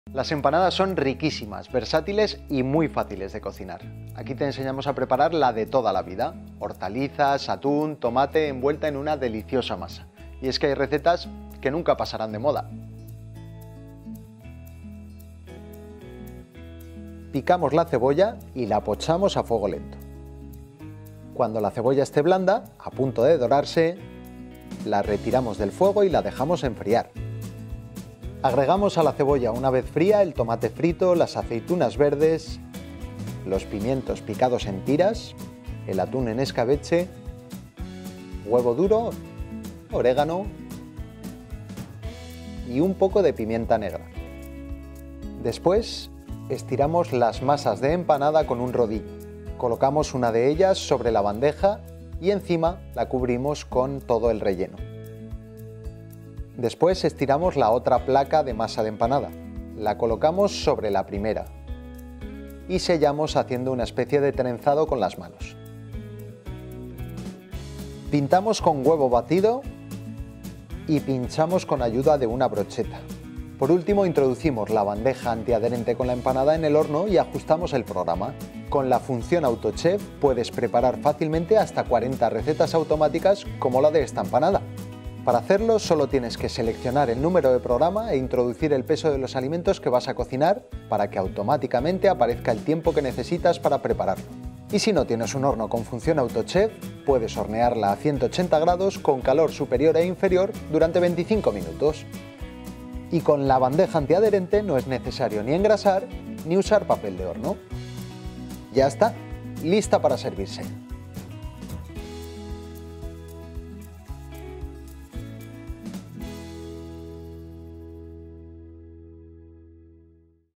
Las empanadas son riquísimas, versátiles y muy fáciles de cocinar. Aquí te enseñamos a preparar la de toda la vida: hortalizas, atún, tomate envuelta en una deliciosa masa. Y es que hay recetas que nunca pasarán de moda. Picamos la cebolla y la pochamos a fuego lento. Cuando la cebolla esté blanda, a punto de dorarse, la retiramos del fuego y la dejamos enfriar. Agregamos a la cebolla, una vez fría, el tomate frito, las aceitunas verdes, los pimientos picados en tiras, el atún en escabeche, huevo duro, orégano y un poco de pimienta negra. Después estiramos las masas de empanada con un rodillo. Colocamos una de ellas sobre la bandeja y encima la cubrimos con todo el relleno. Después estiramos la otra placa de masa de empanada. La colocamos sobre la primera y sellamos haciendo una especie de trenzado con las manos. Pintamos con huevo batido y pinchamos con ayuda de una brocheta. Por último, introducimos la bandeja antiadherente con la empanada en el horno y ajustamos el programa. Con la función AutoChef puedes preparar fácilmente hasta 40 recetas automáticas como la de esta empanada. Para hacerlo solo tienes que seleccionar el número de programa e introducir el peso de los alimentos que vas a cocinar para que automáticamente aparezca el tiempo que necesitas para prepararlo. Y si no tienes un horno con función AutoChef, puedes hornearla a 180 grados con calor superior e inferior durante 25 minutos. Y con la bandeja antiadherente no es necesario ni engrasar ni usar papel de horno. Ya está, lista para servirse.